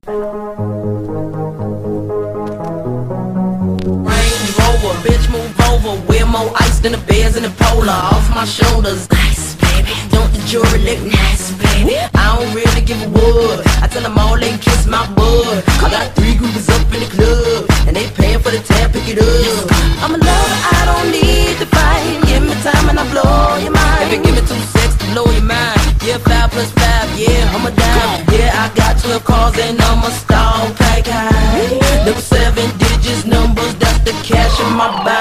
Range Rover, bitch move over. Wear more ice than the bears in the polar. Off my shoulders, nice baby. Don't the jewelry look nice, baby? I don't really give a wood. I tell them all they can kiss my bud. I got 3 groupers up in the club, and they paying for the tab, pick it up. I'm a lover, I don't need to fight. Give me time and I blow your mind. If you give me 2 sex to blow your mind, yeah, 5 plus 5, yeah, I'm a dime. Yeah, I got 12 cars and I'm a star, pack high. Them 7 digits numbers, that's the cash in my bag.